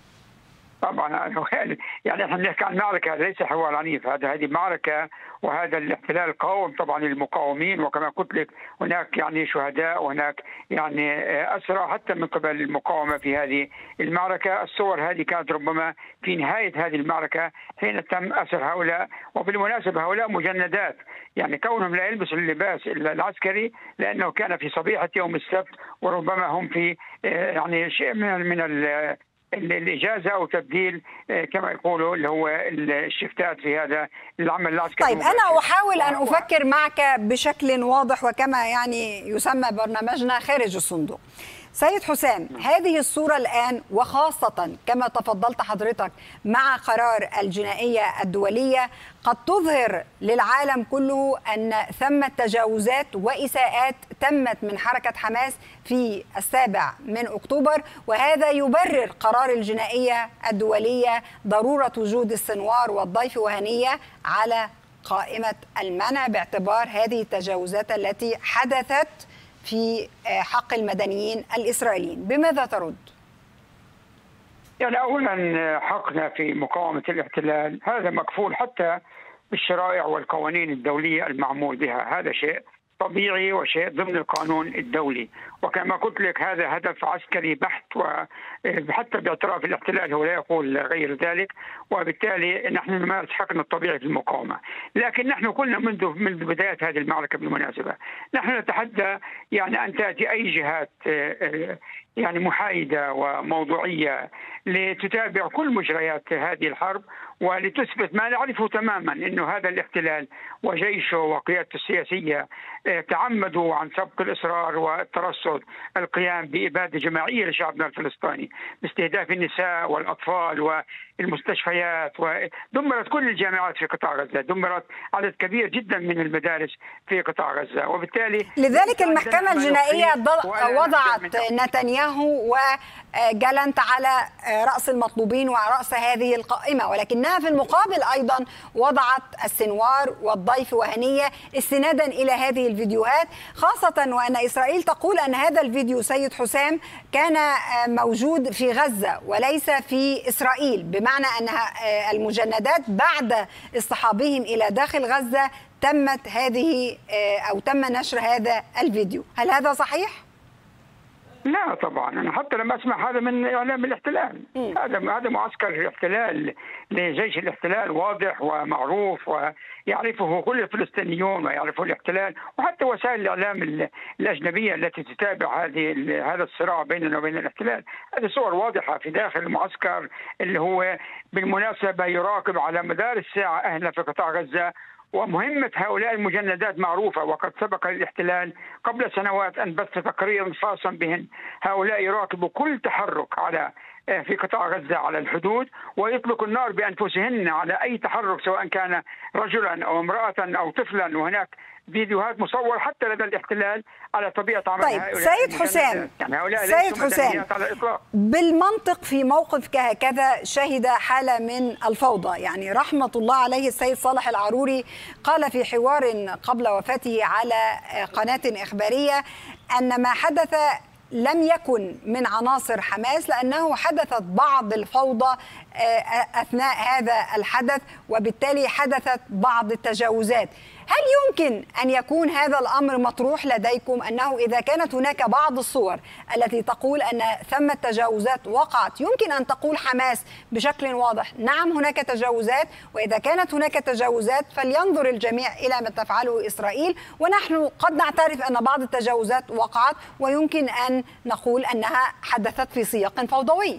طبعا يعني احنا بنحكي عن معركه، ليس حوار عنيف، هذه معركه، وهذا الاحتلال قاوم طبعا المقاومين، وكما قلت لك هناك يعني شهداء وهناك يعني اسرى حتى من قبل المقاومه في هذه المعركه. الصور هذه كانت ربما في نهايه هذه المعركه حين تم اسر هؤلاء، وبالمناسبه هؤلاء مجندات، يعني كونهم لا يلبسوا اللباس العسكري لانه كان في صبيحه يوم السبت، وربما هم في يعني شيء من الإجازة أو تبديل كما يقولوا اللي هو الشفتات في هذا العمل العسكري. طيب أنا أحاول أن أفكر معك بشكل واضح وكما يعني يسمى برنامجنا خارج الصندوق. سيد حسام، هذه الصورة الآن وخاصة كما تفضلت حضرتك مع قرار الجنائية الدولية قد تظهر للعالم كله أن ثمة تجاوزات وإساءات تمت من حركة حماس في 7 أكتوبر، وهذا يبرر قرار الجنائية الدولية ضرورة وجود السنوار والضيف وهنية على قائمة المنع باعتبار هذه التجاوزات التي حدثت في حق المدنيين الإسرائيليين. بماذا ترد؟ يعني أولا حقنا في مقاومة الاحتلال هذا مكفول حتى بالشرائع والقوانين الدولية المعمول بها، هذا شيء طبيعي وشيء ضمن القانون الدولي، وكما قلت لك هذا هدف عسكري بحت، وحتى باعتراف الاحتلال هو لا يقول غير ذلك، وبالتالي نحن نمارس حقنا الطبيعي في المقاومة. لكن نحن قلنا منذ بداية هذه المعركة بالمناسبة نحن نتحدى يعني أن تأتي أي جهات يعني محايدة وموضوعية لتتابع كل مجريات هذه الحرب ولتثبت ما نعرفه تماما أنه هذا الاحتلال وجيشه وقيادته السياسية تعمدوا عن سبق الإصرار والترصد القيام بإبادة جماعية لشعبنا الفلسطيني باستهداف النساء والأطفال المستشفيات، ودمرت كل الجامعات في قطاع غزة، دمرت عدد كبير جدا من المدارس في قطاع غزة، وبالتالي لذلك المحكمة الجنائية وضعت نتنياهو وجالنت على رأس المطلوبين ورأس هذه القائمة، ولكنها في المقابل أيضا وضعت السنوار والضيف وهنية استنادا إلى هذه الفيديوهات، خاصة وأن إسرائيل تقول أن هذا الفيديو سيد حسام كان موجود في غزة وليس في إسرائيل، بمعنى أن المجندات بعد اصطحابهم إلى داخل غزة تمت هذه أو تم نشر هذا الفيديو. هل هذا صحيح؟ لا طبعا، انا حتى لما اسمع هذا من اعلام الاحتلال. هذا معسكر الاحتلال لجيش الاحتلال واضح ومعروف ويعرفه كل الفلسطينيون ويعرفه الاحتلال، وحتى وسائل الاعلام الاجنبيه التي تتابع هذا الصراع بيننا وبين الاحتلال. هذه صور واضحه في داخل المعسكر اللي هو بالمناسبه يراقب على مدار الساعه اهلنا في قطاع غزه. ومهمة هؤلاء المجندات معروفة، وقد سبق الاحتلال قبل سنوات أن بث تقريرا خاصا بهن. هؤلاء يراقبوا كل تحرك في قطاع غزة على الحدود، ويطلقوا النار بأنفسهن على أي تحرك سواء كان رجلا أو امرأة أو طفلا. وهناك فيديوهات مصور حتى لدى الاحتلال على طبيعة عمل هؤلاء. سيد حسام، يعني سيد حسام، بالمنطق في موقف كهكذا شهد حالة من الفوضى، يعني رحمة الله عليه السيد صالح العروري قال في حوار قبل وفاته على قناة إخبارية أن ما حدث لم يكن من عناصر حماس، لأنه حدثت بعض الفوضى أثناء هذا الحدث، وبالتالي حدثت بعض التجاوزات. هل يمكن أن يكون هذا الأمر مطروح لديكم، أنه إذا كانت هناك بعض الصور التي تقول أن ثمة تجاوزات وقعت، يمكن أن تقول حماس بشكل واضح نعم هناك تجاوزات، وإذا كانت هناك تجاوزات فلينظر الجميع إلى ما تفعله إسرائيل، ونحن قد نعترف أن بعض التجاوزات وقعت ويمكن أن نقول أنها حدثت في سياق فوضوي؟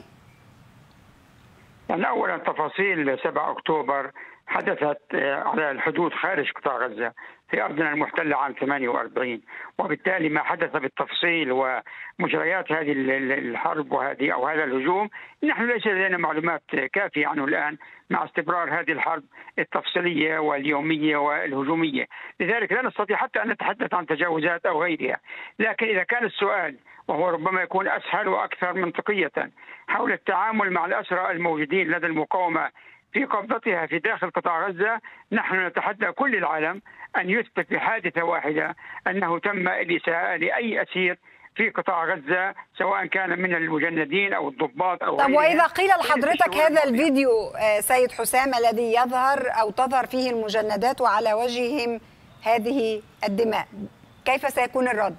يعني أولا تفاصيل 7 أكتوبر حدثت على الحدود خارج قطاع غزة في أرضنا المحتلة عام 48، وبالتالي ما حدث بالتفصيل ومجريات هذه الحرب أو هذا الهجوم نحن ليس لدينا معلومات كافية عنه الآن مع استمرار هذه الحرب التفصيلية واليومية والهجومية. لذلك لا نستطيع حتى أن نتحدث عن تجاوزات أو غيرها. لكن إذا كان السؤال، وهو ربما يكون أسهل وأكثر منطقية، حول التعامل مع الأسرى الموجودين لدى المقاومة في قبضتها في داخل قطاع غزة، نحن نتحدى كل العالم أن يثبت بحادثة واحدة أنه تم الإساءة لأي أسير في قطاع غزة سواء كان من المجندين أو الضباط أو طب وإذا قيل لحضرتك هذا الفيديو سيد حسام الذي يظهر أو تظهر فيه المجندات وعلى وجههم هذه الدماء، كيف سيكون الرد؟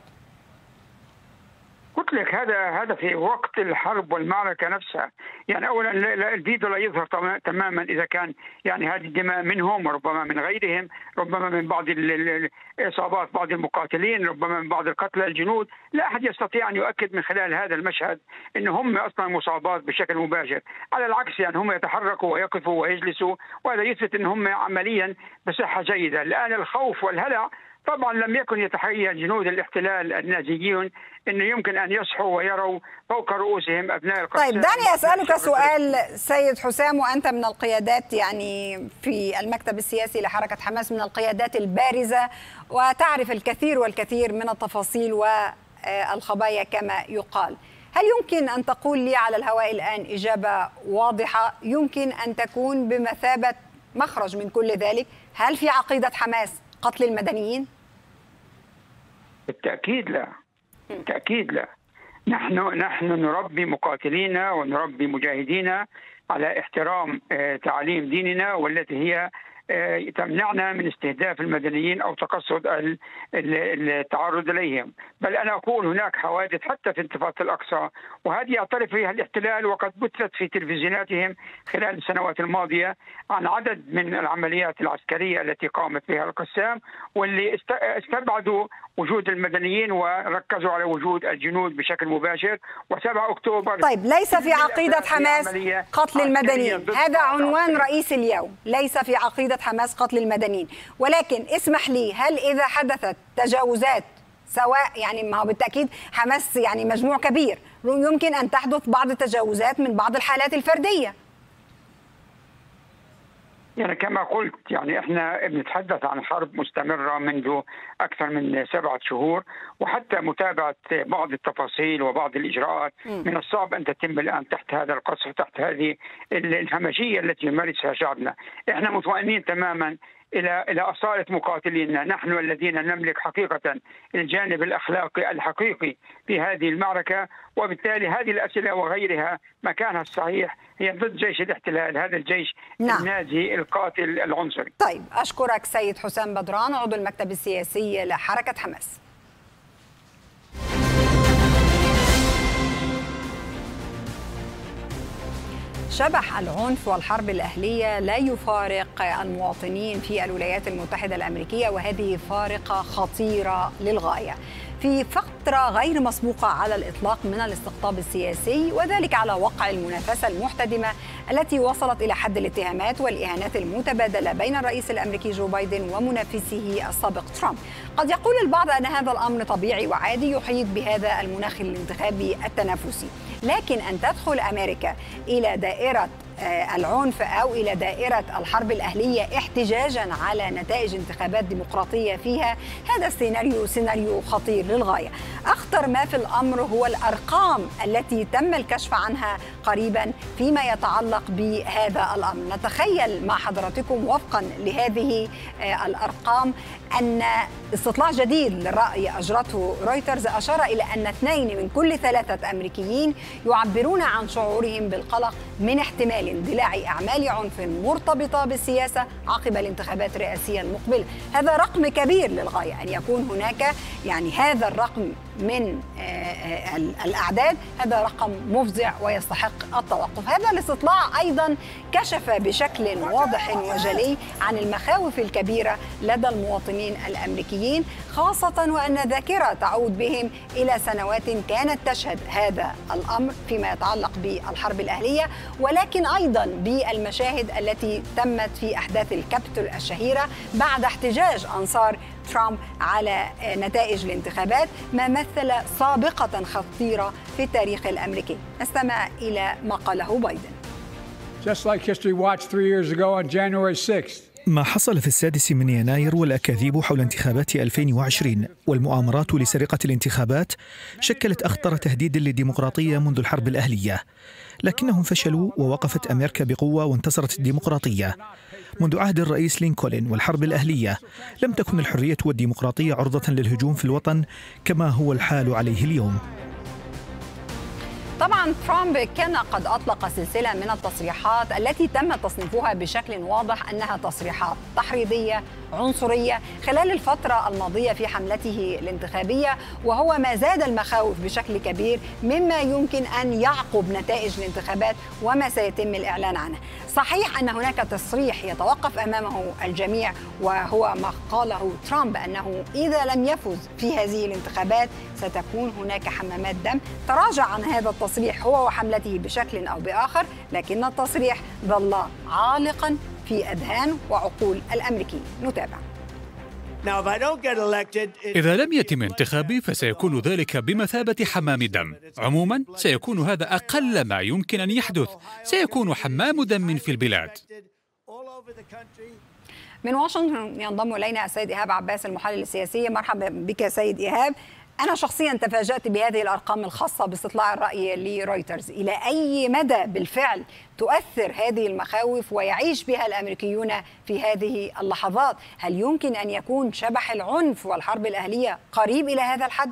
قلت لك هذا في وقت الحرب والمعركة نفسها. يعني أولا الفيديو لا يظهر تماما إذا كان يعني هذه الدماء منهم وربما من غيرهم، ربما من بعض الإصابات بعض المقاتلين، ربما من بعض القتلى الجنود. لا أحد يستطيع أن يؤكد من خلال هذا المشهد أن هم أصلا مصابات بشكل مباشر. على العكس، يعني هم يتحركوا ويقفوا ويجلسوا، وهذا يثبت أن هم عمليا بصحة جيدة. الآن الخوف والهلع طبعا لم يكن يتخيل جنود الاحتلال النازيين انه يمكن ان يصحوا ويروا فوق رؤوسهم ابناء القدس. طيب دعني اسالك سؤال سيد حسام، وانت من القيادات يعني في المكتب السياسي لحركه حماس، من القيادات البارزه وتعرف الكثير والكثير من التفاصيل والخبايا كما يقال. هل يمكن ان تقول لي على الهواء الان اجابه واضحه يمكن ان تكون بمثابه مخرج من كل ذلك؟ هل في عقيده حماس قتل المدنيين؟ بالتأكيد لا، بالتأكيد لا. نحن نربي مقاتلينا ونربي مجاهدينا على احترام تعاليم ديننا، والتي هي تمنعنا من استهداف المدنيين أو تقصد التعرض إليهم. بل أنا أقول هناك حوادث حتى في انتفاضة الأقصى، وهذه يعترف فيها الاحتلال، وقد بثت في تلفزيوناتهم خلال السنوات الماضية عن عدد من العمليات العسكرية التي قامت بها القسام، واللي استبعدوا وجود المدنيين وركزوا على وجود الجنود بشكل مباشر. و7 أكتوبر طيب ليس في عقيدة حماس قتل المدنيين، هذا عنوان رئيس اليوم، ليس في عقيدة حماس قتل المدنيين، ولكن اسمح لي، هل إذا حدثت تجاوزات سواء يعني ما هو بالتأكيد حماس يعني مجموع كبير، يمكن أن تحدث بعض التجاوزات من بعض الحالات الفردية؟ يعني كما قلت، يعني احنا بنتحدث عن حرب مستمرة منذ أكثر من 7 شهور، وحتى متابعة بعض التفاصيل وبعض الإجراءات من الصعب أن تتم الآن تحت هذا القصف، تحت هذه الهمجية التي يمارسها شعبنا. احنا مطمئنين تماما إلى أصالة مقاتلينا، نحن الذين نملك حقيقة الجانب الأخلاقي الحقيقي في هذه المعركة، وبالتالي هذه الأسئلة وغيرها مكانها الصحيح هي ضد جيش الاحتلال، هذا الجيش النازي القاتل العنصري. طيب، أشكرك سيد حسام بدران، عضو المكتب السياسي لحركة حماس. شبح العنف والحرب الأهلية لا يفارق المواطنين في الولايات المتحدة الأمريكية، وهذه فارقة خطيرة للغاية في فترة غير مسبوقة على الإطلاق من الاستقطاب السياسي، وذلك على وقع المنافسة المحتدمة التي وصلت إلى حد الاتهامات والإهانات المتبادلة بين الرئيس الأمريكي جو بايدن ومنافسه السابق ترامب. قد يقول البعض أن هذا الأمر طبيعي وعادي يحيط بهذا المناخ الانتخابي التنافسي، لكن أن تدخل أمريكا إلى دائرة العنف أو إلى دائرة الحرب الأهلية احتجاجا على نتائج انتخابات ديمقراطية فيها، هذا سيناريو خطير للغاية. أخطر ما في الأمر هو الأرقام التي تم الكشف عنها قريبا فيما يتعلق بهذا الأمر. نتخيل مع حضراتكم وفقا لهذه الأرقام أن استطلاع جديد للرأي أجرته رويترز أشار إلى أن 2 من كل 3 أمريكيين يعبرون عن شعورهم بالقلق من احتمال اندلاع أعمال عنف مرتبطة بالسياسة عقب الانتخابات الرئاسية المقبلة. هذا رقم كبير للغاية، أن يكون هناك يعني هذا الرقم من الأعداد، هذا رقم مفزع ويستحق التوقف. هذا الاستطلاع أيضا كشف بشكل واضح وجلي عن المخاوف الكبيرة لدى المواطنين الأمريكيين، خاصة وأن الذاكرة تعود بهم إلى سنوات كانت تشهد هذا الأمر فيما يتعلق بالحرب الأهلية، ولكن أيضا بالمشاهد التي تمت في أحداث الكابيتول الشهيرة بعد احتجاج أنصار ترامب على نتائج الانتخابات، ما مثل سابقة خطيرة في التاريخ الأمريكي. نستمع إلى ما قاله بايدن. Just like history watched 3 years ago on January 6th. ما حصل في 6 يناير والأكاذيب حول انتخابات 2020 والمؤامرات لسرقة الانتخابات شكلت أخطر تهديد للديمقراطية منذ الحرب الأهلية، لكنهم فشلوا ووقفت أمريكا بقوة وانتصرت الديمقراطية. منذ عهد الرئيس لينكولن والحرب الأهلية لم تكن الحرية والديمقراطية عرضة للهجوم في الوطن كما هو الحال عليه اليوم. طبعا ترامب كان قد أطلق سلسلة من التصريحات التي تم تصنيفها بشكل واضح أنها تصريحات تحريضية عنصرية خلال الفترة الماضية في حملته الانتخابية، وهو ما زاد المخاوف بشكل كبير مما يمكن أن يعقب نتائج الانتخابات وما سيتم الإعلان عنه. صحيح أن هناك تصريح يتوقف أمامه الجميع، وهو ما قاله ترامب أنه إذا لم يفز في هذه الانتخابات ستكون هناك حمامات دم. تراجع عن هذا التصريح هو وحملته بشكل أو بآخر، لكن التصريح ظل عالقا في أذهان وعقول الأمريكيين. نتابع. إذا لم يتم انتخابي فسيكون ذلك بمثابة حمام دم. عموما سيكون هذا أقل ما يمكن أن يحدث، سيكون حمام دم في البلاد. من واشنطن ينضم إلينا السيد إيهاب عباس المحلل السياسي. مرحبا بك سيد إيهاب. أنا شخصيا تفاجأت بهذه الأرقام الخاصة باستطلاع الرأي لرويترز. إلى أي مدى بالفعل تؤثر هذه المخاوف ويعيش بها الأمريكيون في هذه اللحظات؟ هل يمكن أن يكون شبح العنف والحرب الأهلية قريب إلى هذا الحد؟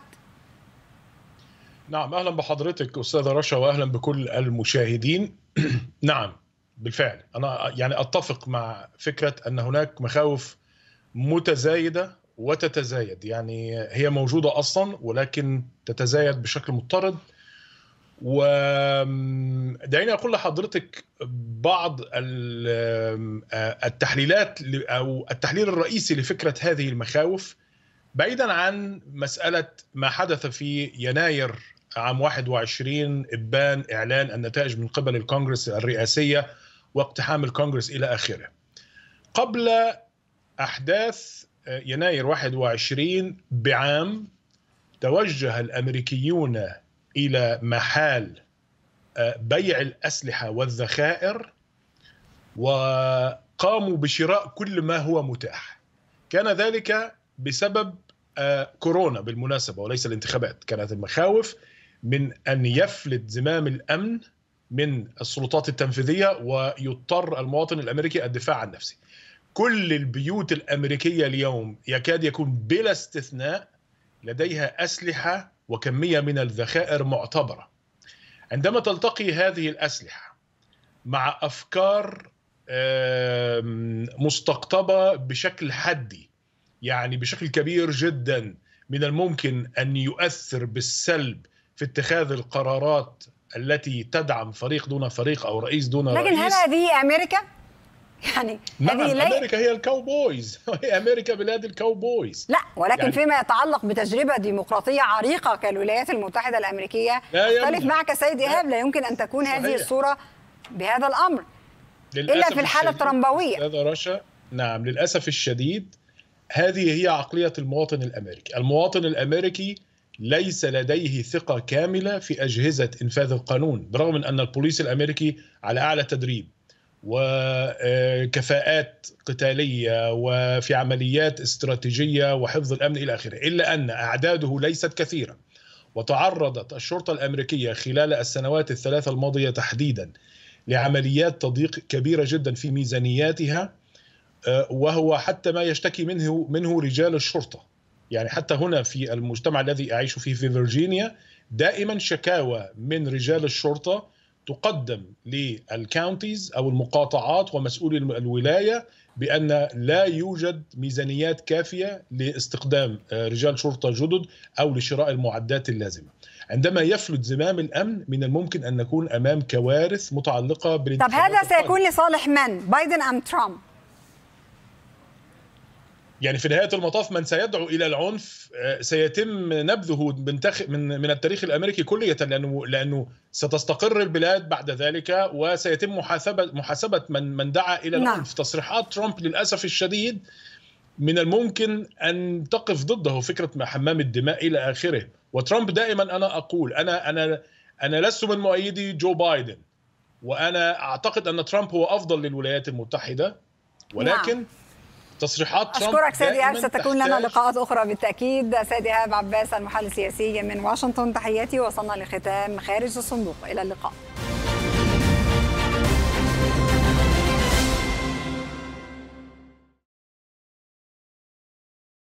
نعم، أهلا بحضرتك أستاذة رشا وأهلا بكل المشاهدين. نعم بالفعل أنا يعني أتفق مع فكرة أن هناك مخاوف متزايدة وتتزايد، يعني هي موجودة أصلا ولكن تتزايد بشكل مضطرد. ودعيني أقول لحضرتك بعض التحليلات أو التحليل الرئيسي لفكرة هذه المخاوف، بعيدا عن مسألة ما حدث في يناير عام 21 إبان إعلان النتائج من قبل الكونغرس الرئاسية واقتحام الكونغرس إلى آخره. قبل أحداث يناير 21 بعام توجه الأمريكيون إلى محال بيع الأسلحة والذخائر، وقام قاموا بشراء كل ما هو متاح. كان ذلك بسبب كورونا بالمناسبة وليس الانتخابات. كانت المخاوف من أن يفلت زمام الأمن من السلطات التنفيذية ويضطر المواطن الأمريكي الدفاع عن نفسه. كل البيوت الأمريكية اليوم يكاد يكون بلا استثناء لديها أسلحة وكمية من الذخائر معتبرة. عندما تلتقي هذه الأسلحة مع أفكار مستقطبة بشكل حدي، يعني بشكل كبير جدا من الممكن أن يؤثر بالسلب في اتخاذ القرارات التي تدعم فريق دون فريق أو رئيس دون رئيس. لكن هل هذه أمريكا؟ يعني نعم، أمريكا هي الكاوبويز، هي أمريكا بلاد الكاوبويز. لا، ولكن يعني فيما يتعلق بتجربة ديمقراطية عريقة كالولايات المتحدة الأمريكية أختلف معك سيد إيهاب. لا يمكن أن تكون هذه الصورة بهذا الأمر إلا في الحالة الترامبوية. هذا رشا، نعم للأسف الشديد هذه هي عقلية المواطن الأمريكي. المواطن الأمريكي ليس لديه ثقة كاملة في أجهزة إنفاذ القانون، برغم من أن البوليس الأمريكي على أعلى تدريب وكفاءات قتالية وفي عمليات استراتيجية وحفظ الأمن إلى آخره، إلا أن أعداده ليست كثيرة. وتعرضت الشرطة الأمريكية خلال السنوات الثلاثة الماضية تحديدا لعمليات تضييق كبيرة جدا في ميزانياتها، وهو حتى ما يشتكي منه رجال الشرطة. يعني حتى هنا في المجتمع الذي أعيش فيه في فيرجينيا دائما شكاوى من رجال الشرطة تقدم للكاونتيز أو المقاطعات ومسؤولي الولاية بأن لا يوجد ميزانيات كافية لاستخدام رجال شرطة جدد أو لشراء المعدات اللازمة. عندما يفلت زمام الأمن من الممكن أن نكون أمام كوارث متعلقة بالانتخابات. طب هذا سيكون لصالح من؟ بايدن أم ترامب؟ يعني في نهاية المطاف من سيدعو إلى العنف سيتم نبذه من التاريخ الأمريكي كلية، لأنه ستستقر البلاد بعد ذلك وسيتم محاسبة من دعا إلى العنف. تصريحات ترامب للأسف الشديد من الممكن أن تقف ضده فكرة حمام الدماء إلى آخره. وترامب دائما أنا أقول أنا لست من مؤيدي جو بايدن، وأنا أعتقد أن ترامب هو أفضل للولايات المتحدة، ولكن تصريحات ترامب. أشكرك سيد إيهاب، ستكون لنا لقاءات أخرى بالتأكيد. سيد إيهاب عباس المحلل السياسي من واشنطن، تحياتي. وصلنا لختام خارج الصندوق، إلى اللقاء.